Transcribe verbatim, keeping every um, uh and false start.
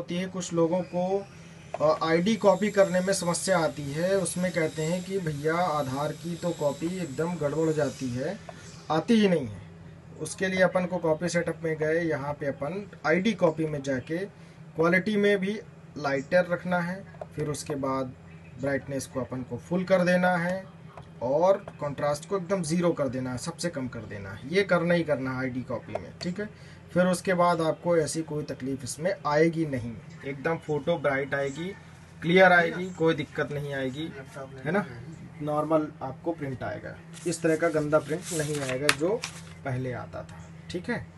होती है, कुछ लोगों को आईडी कॉपी करने में समस्या आती है। उसमें कहते हैं कि भैया आधार की तो कॉपी एकदम गड़बड़ हो जाती है, आती ही नहीं है। उसके लिए अपन को कॉपी सेटअप में गए, यहाँ पे अपन आईडी कॉपी में जाके क्वालिटी में भी लाइटर रखना है, फिर उसके बाद ब्राइटनेस को अपन को फुल कर देना है और कंट्रास्ट को एकदम ज़ीरो कर देना है, सबसे कम कर देना है। ये करना ही करना है आईडी कॉपी में, ठीक है। फिर उसके बाद आपको ऐसी कोई तकलीफ इसमें आएगी नहीं, एकदम फ़ोटो ब्राइट आएगी, क्लियर आएगी, कोई दिक्कत नहीं आएगी, है ना। नॉर्मल आपको प्रिंट आएगा, इस तरह का गंदा प्रिंट नहीं आएगा जो पहले आता था, ठीक है।